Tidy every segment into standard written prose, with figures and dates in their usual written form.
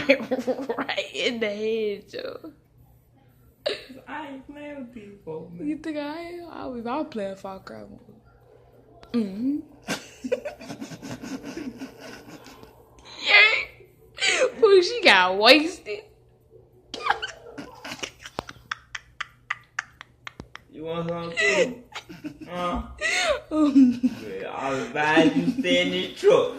right in the head, Joe. I ain't playing with people, man. You think I am? I was playing Far Cry. Mm-hmm. Yeah. Ooh, she got wasted. You want something too? Yeah, I'll advise you stay in this truck.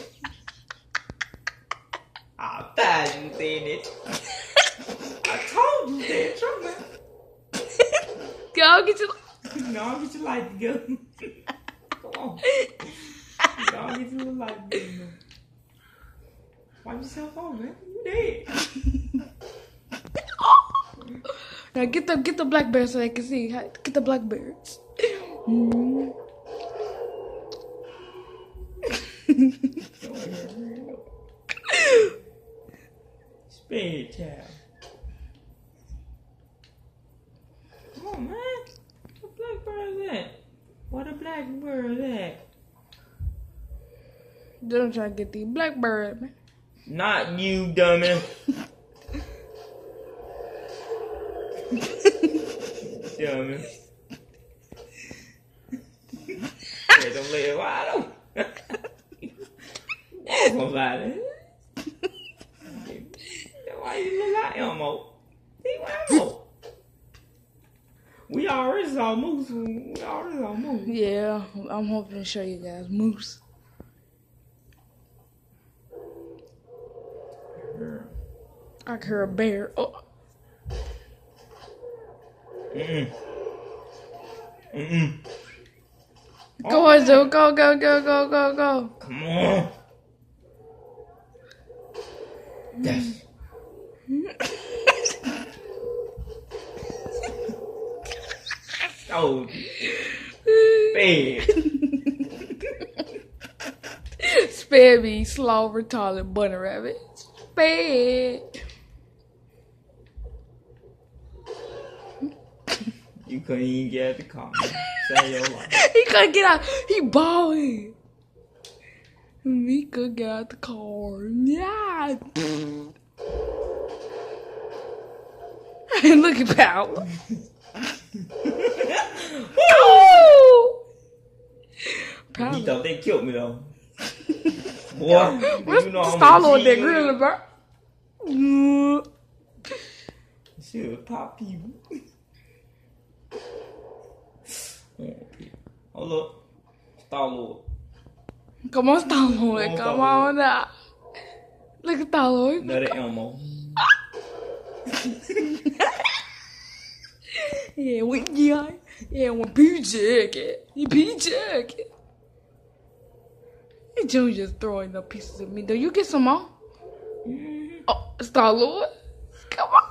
I'll advise you stay in this truck. I told you stay in the truck, man. Go get your... No, get your life together. Come on. Go get your life together, man. Wipe yourself on, man. You dead. Now get the blackberries so they can see. Get the blackberries. Mm-hmm. Spade child. Come on, man. What blackbird at? What a blackbird at? Don't try to get these blackbirds, man. Not you, dummy. Dummy. Yeah, don't lay it wide open. Somebody. Why you look like Elmo? See, Elmo. We already saw Moose. Yeah, I'm hoping to show you guys Moose. I can hear a bear. Oh. Go on, Joe. Go. Come on. Yes. Oh, spare. Spare me, slow, retarded bunny rabbit. Spare. You couldn't even get out the car. Save your life. He couldn't get out. He balling. He couldn't get out the car. Yeah. Look at Power. Oh! He thought they killed me though. Boy, what's you know I'm Star-Lord that gorilla, bro? She was pop people. Hold up. Star-Lord. Come on, Star-Lord. Come on now. Look at Star-Lord. Another Elmo. Yeah, when P-Jacket. P-Jacket. Hey, Joe just throwing the pieces of me. Do you get some more? Mm-hmm. Oh, Star-Lord. Come on.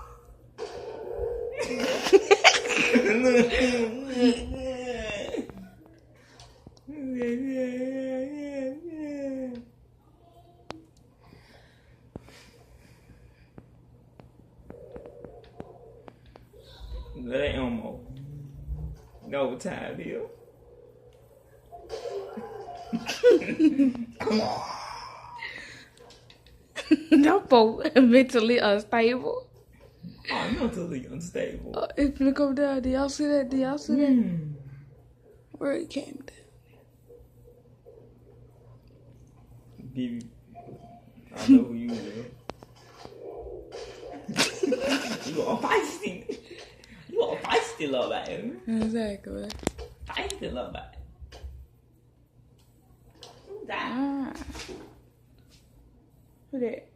That ain't Elmo. No time here. Come on. That boat mentally unstable. I'm mentally unstable. It's gonna come down. Do y'all see that? Where it came down? Baby, I know who you are. You are feisty. You are feisty, love baby. Exactly. Feisty, love baby. Ah. Who that?